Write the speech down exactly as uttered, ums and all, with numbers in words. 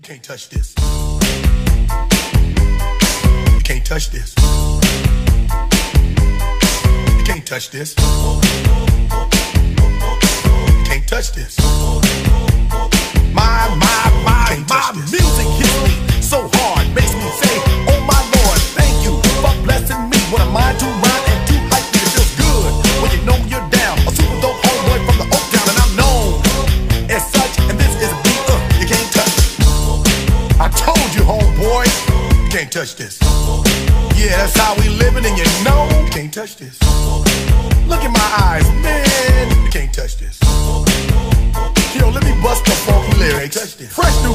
Can't touch this. You can't touch this. You can't touch this. You can't touch this. My, my, my, my music hits me so hard, makes me say, oh my Lord, thank you for blessing me. What a mind to rhyme and to hype me, it feels good when you know you're down. A super dope homeboy from the Oak Town, and I'm known as such. And this is a beat uh, you can't touch. I told you, homeboy, you can't touch this. Yeah, that's how we living, and you know you can't touch this. Look in my eyes, man, you can't touch this. Yo, let me bust the funky lyrics. Fresh new